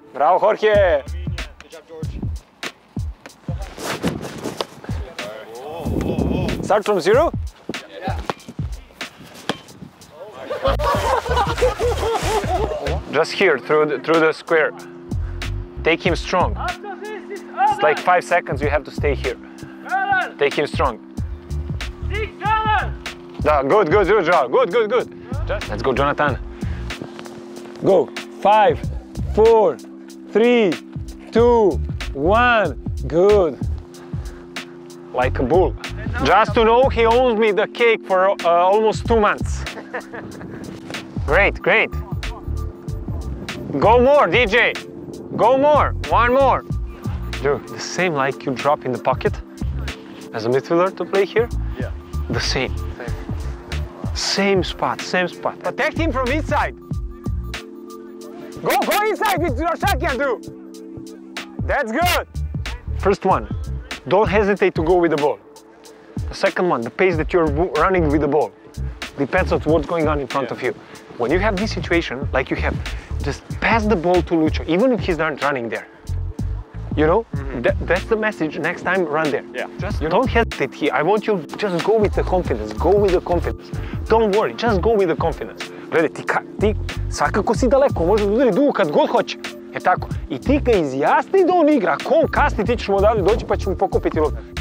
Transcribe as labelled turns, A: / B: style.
A: Bravo, Jorge! Start from zero?
B: Yeah.
A: Just here, through the square. Take him strong. It's like 5 seconds, you have to stay here. Take him strong. Good, Joao. Good. Let's go, Jonathan. Go. 5, 4, 3, 2, 1. Good. Like a bull. Just to know, he owes me the cake for almost 2 months. Great. Go more, DJ. Go more. One more. Dude, the same like you drop in the pocket as a midfielder to play here?
B: Yeah.
A: The same. Same spot. Protect him from inside. Go inside with your shotgun, dude. That's good. First one, don't hesitate to go with the ball. The second one, the pace that you're running with the ball depends on what's going on in front of you. When you have this situation, like you have, just pass the ball to Lucho, even if he's not running there. You know, that's the message. Next time, run there.
B: Yeah.
A: Just don't hesitate here. I want you just go with the confidence. Don't worry, just go with the confidence. Gledaj, ti svakako si daleko, može da udari dugo kad god hoće. Tako. I ti ga izjasni da on igra. Ako on kasni, ti ćeš mu odavde doći pa ćeš mu pokupiti loptu.